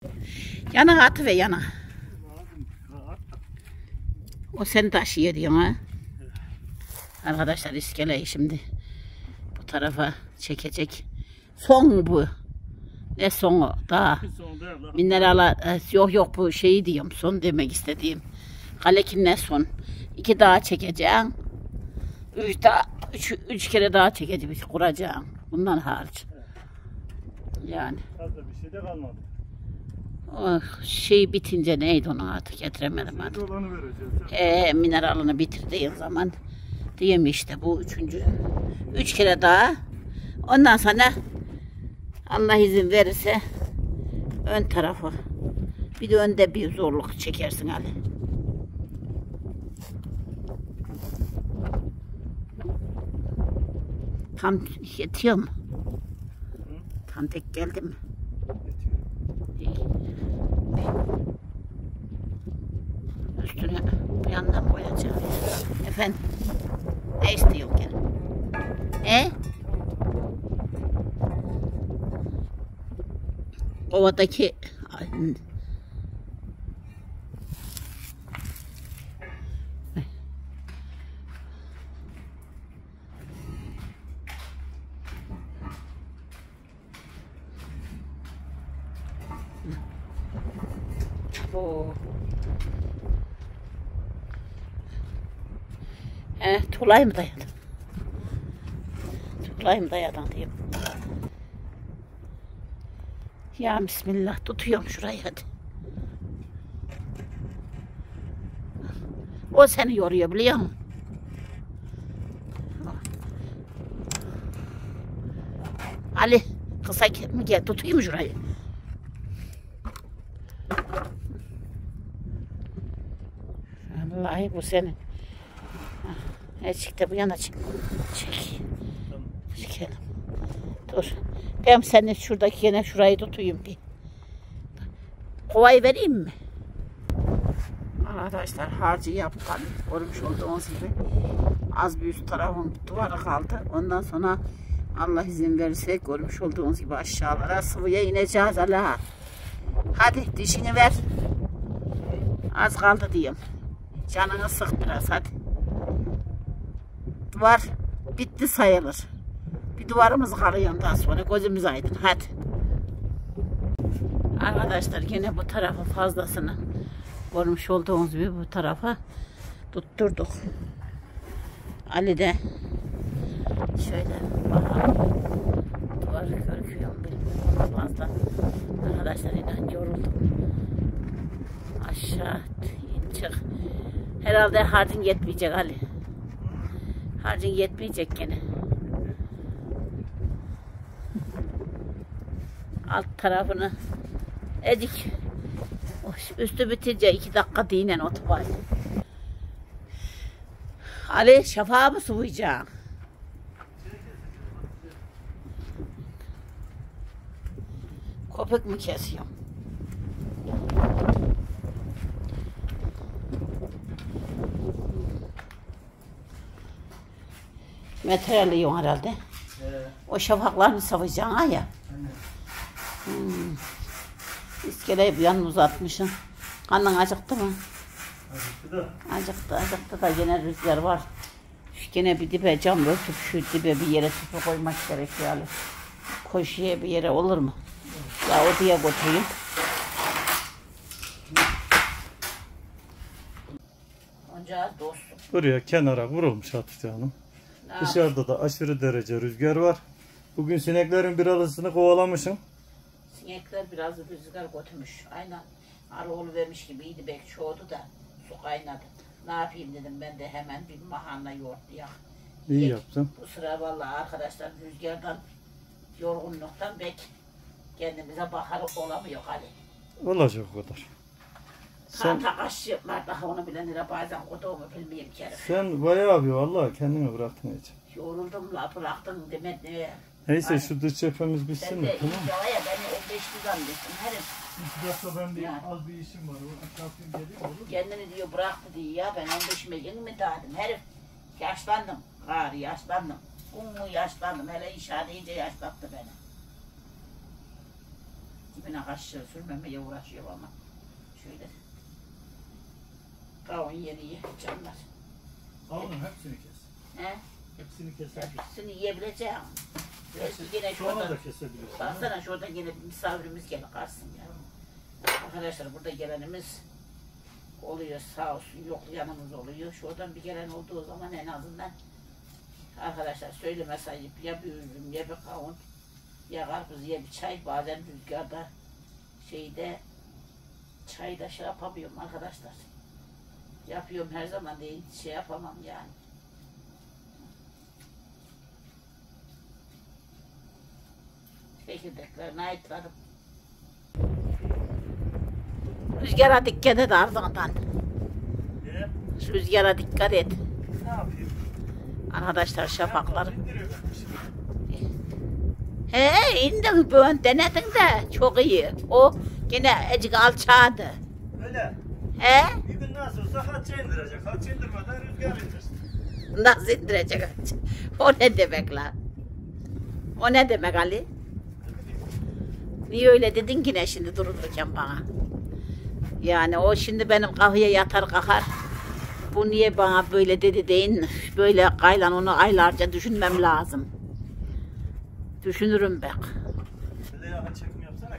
Yana atı ve yana. O seni taşıyor diyorsun ha. Arkadaşlar iskeleyi şimdi bu tarafa çekecek. Son bu. Ne sonu daha. Mineral yok bu şeyi diyorum. Son demek istediğim. Kalekin ne son. 2 daha çekeceğim. 3 kere daha çekeceğim. Kuracağım. Bundan hariç. Yani. Fazla bir şey de kalmadı. Oh, şey bitince neydi onu artık getiremedim artık. Olanı vereceğiz. Mineralını bitirdiğin zaman diyeyim işte bu 3. 3 kere daha. Ondan sonra Allah izin verirse ön tarafı. Bir de önde bir zorluk çekersin Ali. Tam yetiyor mu? Tam tek geldi mi? Üstüne bir yandan koyacağım. Efendim? Ne istiyorsun gene? Ovadaki Tulay mı dayadı? Tulay mı dayadı diyeyim. Ya bismillah tutuyorum şurayı hadi. O seni yoruyor biliyor musun? Ali kısa mı gel tutayım şurayı. Vallahi bu senin. Çık da bu yana çık. Çek. Çekelim. Dur. Ben seni şuradaki yine şurayı tutayım bir. Kovayı vereyim mi? Arkadaşlar harcı yaptık. Görmüş olduğunuz gibi. Az bir üst tarafın duvarı kaldı. Ondan sonra Allah izin verirse görmüş olduğunuz gibi aşağılara sıvıya ineceğiz Allah. Hadi dişini ver. Az kaldı diyeyim. Canını sık biraz hadi. Duvar bitti sayılır. Bir duvarımız kalıyor ondan sonra gözümüz aydın hadi. Arkadaşlar yine bu tarafı fazlasını görmüş olduğunuz gibi bu tarafa tutturduk. Ali de şöyle bakalım. Duvarı görüyor mu bilmiyorum fazla. Arkadaşlar inan yoruldum. Aşağı çık. Herhalde harcın yetmeyecek Ali. Harcın yetmeyecek gene. Alt tarafını edik. Üstü bitince 2 dakika dinen otobay. Ali şafağı mı sıvayacaksın? Köpek mi kesiyorum? Metreli yiyorsun herhalde. O şafaklarını sıvayacaksın ha ya. İskeleyi bir yanına uzatmışsın. Karnın acıktı mı? Acıktı da. Acıktı da yine rüzgar var. Gene bir dibe cam örtüp şu dibe bir yere tüpü koymak gerekiyor Ali. Koşuya bir yere olur mu? Ya odaya götüreyim. Onca dostum. Buraya kenara vurulmuş Hatice Hanım. Dışarıda da aşırı derece rüzgar var. Bugün sineklerin biralısını kovalamışım. Sinekler biraz rüzgar götürmüş. Aynen arı oluvermiş gibiydi belki çoğudu da su kaynadı. Ne yapayım dedim ben de hemen bir mahanla yoğurt yak. İyi yaptın. Bu sıra vallahi arkadaşlar rüzgardan, yorgunluktan belki kendimize bakar olamıyor Ali. Olacak o kadar. Kanta kaçı var daha onu bilenlere bazen koduğumu bilmeyeyim ki. Sen bayağı bir vallahi kendini bıraktın hiç. Yoruldum la bıraktım demet ne? Neyse şu dış cephemiz bitsin mi? Tamam mı? Ya beni 15 liradan desin herif. Bir dakika ben az bir işim var. O aşağıya geleyim olur mu? Kendini diyor bıraktı diyor ya ben 15'ime yeni mi dağıdım herif. Yaşlandım gari yaşlandım. Yaşlandım hele inşaat iyice yaşlattı beni. ipine kaşığı sürmemeye uğraşıyor ama. Şöyle. Kavun yeni canlar. Kavunun hepsini kes. He? Hepsini kesebilirsin. Hepsini yiyebileceğim. Yine Sonra şurada, da kesebilirsin. baksana şurada yine bir misafirimiz gelip kalsın ya. Arkadaşlar burada gelenimiz oluyor sağ olsun, yok yanımız oluyor. Şuradan bir gelen olduğu zaman en azından arkadaşlar söyleme sayıp ya bir üzüm ya bir kavun ya karpuz ya bir çay, bazen rüzgarda şeyde çayda şey yapamıyorum arkadaşlar. Yapıyorum her zaman değil, şey yapamam yani. Çekirdeklerini ayıtlarım. Rüzgara dikkat et ardından. Niye? Rüzgara dikkat et. Ne yapayım? Arkadaşlar şafaklar. İndiriyor beni. He indin bugün denedin de çok iyi. O yine ecik alçadı. Öyle. He? Bir gün nasıl olsa hatça indirecek. Hatça indirmeden rüzgar indirsin. Nasıl indirecek? O ne demek lan? O ne demek Ali? Niye öyle dedin ki ne şimdi dururken bana? Yani o şimdi benim kafaya yatar kalkar. Bu niye bana böyle dedi deyin. Böyle kaylan onu aylarca düşünmem lazım. Düşünürüm bak. Şöyle yakın çekim yapsana.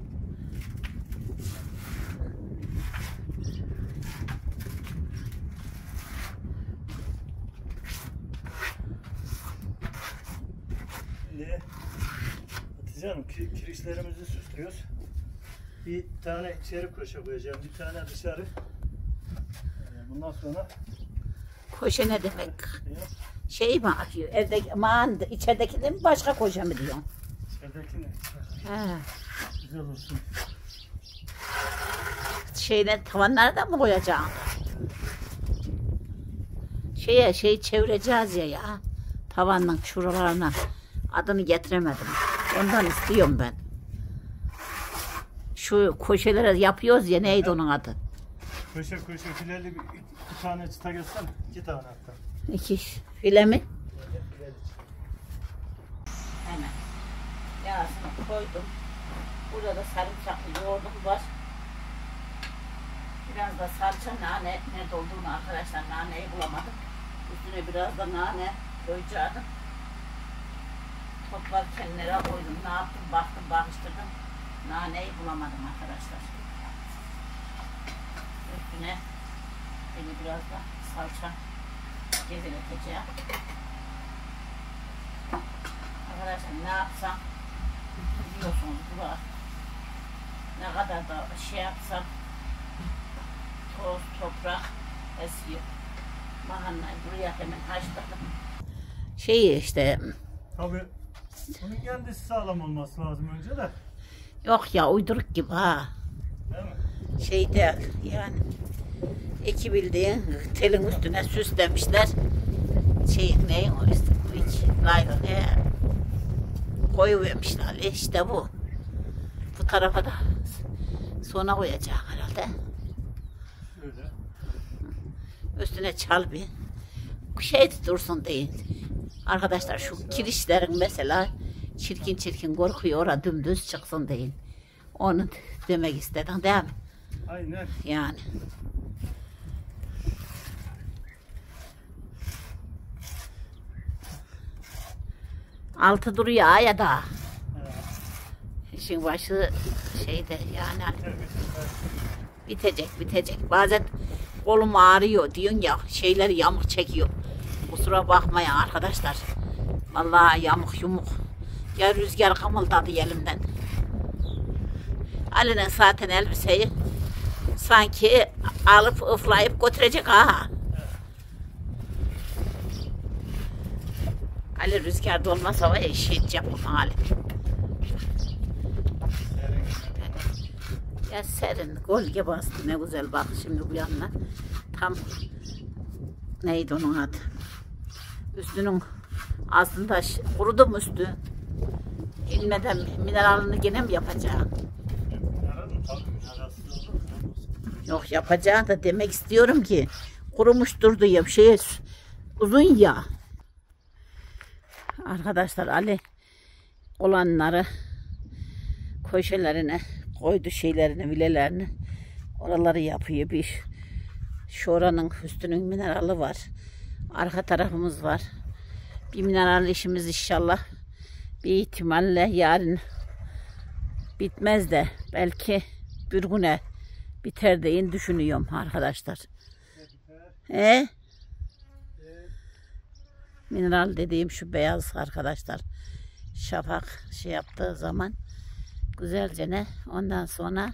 Şimdi Hatice Hanım kirişlerimizi süslüyoruz. Bir tane içeri köşe koyacağım, bir tane dışarı. Bundan sonra Koşa ne demek? Şey mi akıyor? Evdeki, aman içerideki de mi başka koşa mı diyorsun? içerideki ne? He. Güzel olsun. Şeyden tavanları da mı koyacaksın? Şey çevireceğiz ya. Tavanın şuralarına. Adını getiremedim. Ondan istiyorum ben. Şu köşelere yapıyoruz ya, neydi onun adı? Köşe fileli bir tane çıta göster. 2 tane hatta. 2 file mi? Hemen. Yağsını koydum. Burada da sarımsaklı yoğurdum var. Biraz da salça, nane. Nerede olduğunu arkadaşlar naneyi bulamadım. Üstüne biraz da nane koyacaktım. Toplarken nereye koydum, ne yaptım, baktım, bakıştırdım. Naneyi bulamadım arkadaşlar. Üstüne beni biraz da salça gezeleteceğim. Arkadaşlar ne yapsam biliyorsunuz burada ne kadar da şey yapsam toz, toprak esiyor. Mahallayı buraya hemen haşladım. Şey işte. Tabii bunun kendisi sağlam olması lazım önce de. Yok ya uyduruk gibi ha. Değil mi? Şey değil yani. İki bildiğin telin üstüne süslemişler. Şey neyin o üstü? Laylon koyuvermişler. İşte bu. Bu tarafa da sonra koyacağım herhalde. Şöyle. Üstüne çal bir. Şey dursun değil. Arkadaşlar şu kirişlerin mesela çirkin çirkin korkuyor, orada dümdüz çıksın değil. Onu demek istedin değil mi? Aynen. Yani. Altı duruyor ya da. İşin başı şeyde yani bitecek. Bazen kolum ağrıyor diyorsun ya, şeyleri yamuk çekiyor. Kusura bakmayın arkadaşlar. Vallahi yamuk yumuk. Ya rüzgar kımıldadı elimden. Ali'nin zaten elbiseyi sanki alıp ıflayıp götürecek ha. Ali rüzgarda olmasa var ya işit yapamam Ali. Ya serin, gölge bastı ne güzel bak şimdi bu yanına. Tam neydi onun adı? Üstünün aslında kurudu mu üstü? İnmeden mineralını gene mi yapacağım? Yok yapacağım da demek istiyorum ki kurumuştur diyeyim şey uzun ya. Arkadaşlar Ali olanları köşelerine koydu şeylerini, vilelerini. Oraları yapıyor. Bir şu oranın üstünün minerali var. Arka tarafımız var. Bir mineral işimiz inşallah bir ihtimalle yarın bitmez de belki bir güne biter diye düşünüyorum arkadaşlar. Mineral dediğim şu beyaz arkadaşlar. Şafak şey yaptığı zaman güzelce ne ondan sonra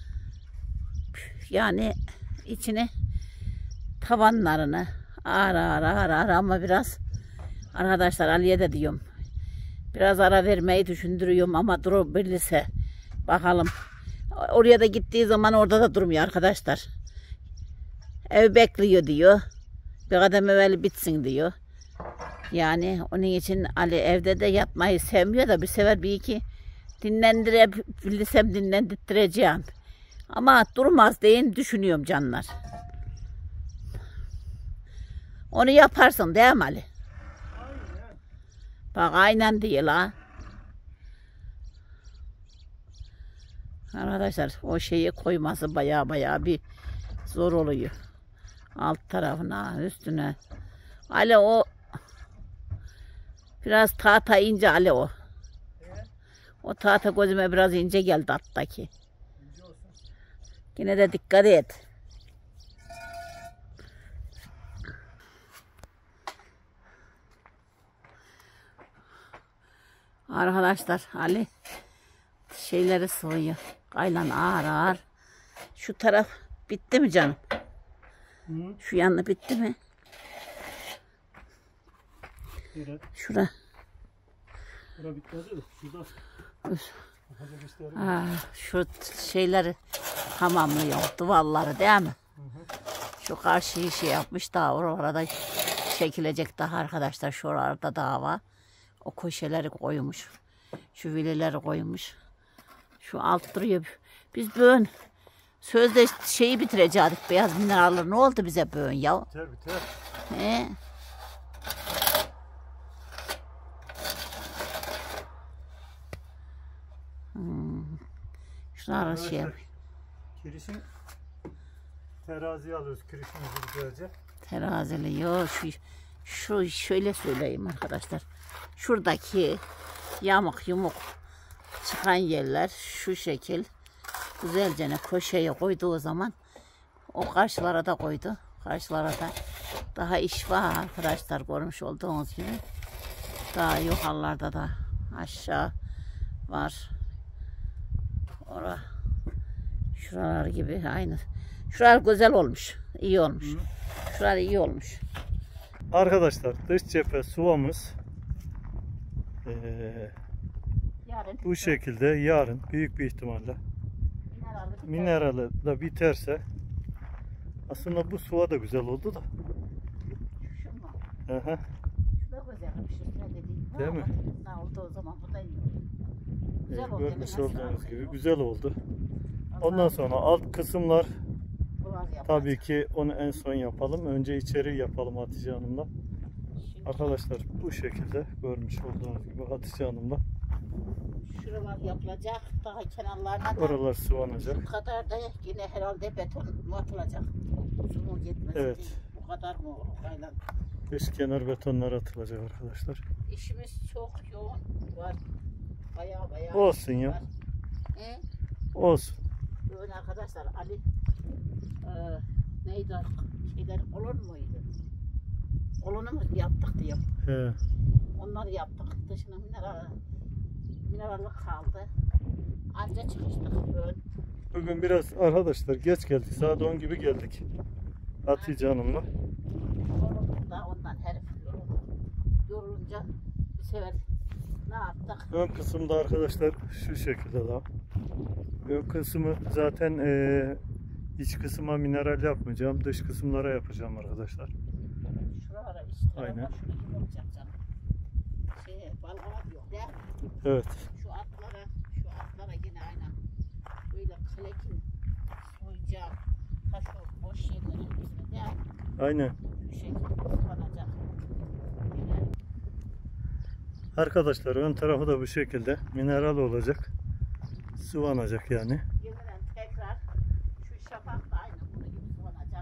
yani içine tavanlarını ağır ama biraz arkadaşlar Ali'ye de diyorum biraz ara vermeyi düşündürüyorum ama durabilirse bakalım. Oraya da gittiği zaman orada da durmuyor arkadaşlar. Ev bekliyor diyor. Bir kadem evvel bitsin diyor. Yani onun için Ali evde de yatmayı sevmiyor da bir sefer bir iki dinlendirebilirsem dinlendireceğim. Ama durmaz diye düşünüyorum canlar. Onu yaparsın değil mi Ali? Aynen. Bak aynen değil ha. Arkadaşlar o şeyi koyması baya bir zor oluyor. Alt tarafına, üstüne. Ali o biraz tahta ince Ali o. O tahta gözüme biraz ince geldi alttaki. Yine de dikkat et. Arkadaşlar Ali şeyleri soyuyor. Kaylan ağır. Şu taraf bitti mi canım? Hı? Şu yanı bitti mi? Evet. Şura. Şura bitmedi de şurada. Şu şeyleri tamamlıyor. Duvarları değil mi? Hı. Şu karşıyı şey yapmış daha orada çekilecek daha arkadaşlar. Şuralarda daha var. O köşeleri koymuş. Şu vileleri koymuş. Şu alt duruyor. Biz bugün sözde şeyi bitirecektik. Beyaz mineraller ne oldu bize bugün ya? Biter. Şunları şey yap. Kirişin teraziye alıyoruz. Kirişimizi güzelce. Terazili yok. Şu şöyle söyleyeyim arkadaşlar. Şuradaki yamuk yumuk çıkan yerler şu şekil güzelce köşeye koyduğu zaman o karşılara da koydu. Karşılara da daha iş var arkadaşlar görmüş olduğunuz gibi. Daha yukarılarda da aşağı var. Şuralar gibi aynı. Şuralar güzel olmuş. İyi olmuş. Şuralar iyi olmuş. Arkadaşlar dış cephe sıvamız bu şekilde yarın büyük bir ihtimalle minerali da biterse aslında bu sıva da güzel oldu da. Şu mu? Aha. Şu da güzelmiş. Değil mi? Ne oldu o zaman bu da iyi oldu. Güzel oldu. Görmüş olduğunuz gibi güzel oldu. Ondan sonra alt kısımlar tabii ki onu en son yapalım. Önce içeri yapalım Hatice Hanım'la. Arkadaşlar bu şekilde görmüş olduğunuz gibi Hatice Hanım'la. Şuralar yapılacak. Daha kenarlarına da oralar sıvanacak. Bu kadar da yine herhalde beton mu atılacak? Su mu gitmesi evet. Değil. Bu kadar mı olur? Aynen. Dış kenar betonlar atılacak arkadaşlar. İşimiz çok yoğun var. Bayağı olsun ya. Var. Olsun. Bugün arkadaşlar Ali neydi şeyler olur muydu? Olunu mu yaptık diyor. He. Onları yaptık. Dışına minerallık kaldı. Anca çıkıştık bugün. Bugün biraz arkadaşlar geç geldik. Saat 10 gibi geldik. Hatice Hanım'la. Yorulduk da ondan herif yorulunca bir sefer ne yaptık? Ön kısımda arkadaşlar şu şekilde daha. Ön kısmı zaten iç kısma mineral yapmayacağım. Dış kısımlara yapacağım arkadaşlar. Şuralara işte. Aynen. Şurada olacak canım. Balkona diyor değil mi? Evet. Şu atlara yine aynen. Böyle klekin soyacağım. Taş o boş yerlerin üstüne değil mi? Aynen. Bu şekilde sıvanacak. Yine. Arkadaşlar ön tarafı da bu şekilde mineral olacak. sıvanacak yani. Yeniden tekrar şu şafak da aynı bunun gibi sıvanacak.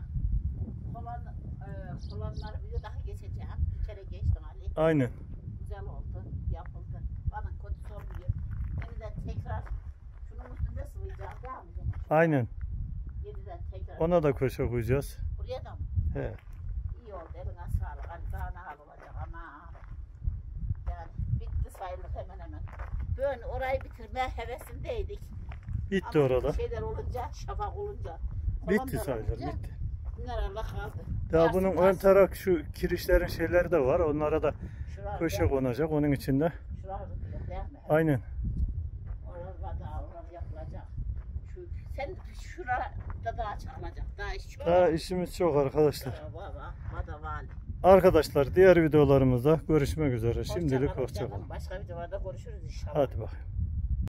Kolanları bir de daha geçeceğim. Bir kere geçtim Ali. Aynen. Güzel oldu. Yapıldı. Bana kötü sormuyor. Yeniden tekrar şunun üstünde sıvayacağım. Değil mi? Yine? Aynen. Yeniden tekrar. Ona da köşe koyacağız. Buraya da mı? He. İyi oldu. Eline sağlık. Hani daha ne hal olacak ama. Yani bitti sayılır hemen hemen. Böyle orayı bitirme hevesindeydik. Bitti Ama orada. şeyler olunca, şafak olunca. Bitti kolanlar sayılır, olunca bitti. Bunlar Allah kaldı. Daha Varsın, bunun ön varsın. taraf şu kirişlerin şeyleri de var. Onlara da Şurası köşe değil mi? konacak onun içinde. Şurası diyor, değil mi? Aynen. Oralar yapılacak. Sen şurada daha çalınacak. Daha iş çok. Daha işimiz çok arkadaşlar. Baba vali. Arkadaşlar diğer videolarımızda görüşmek üzere. Hoşça Şimdilik kalın hoşça canım. kalın. Başka videolarda görüşürüz inşallah. Hadi bakayım.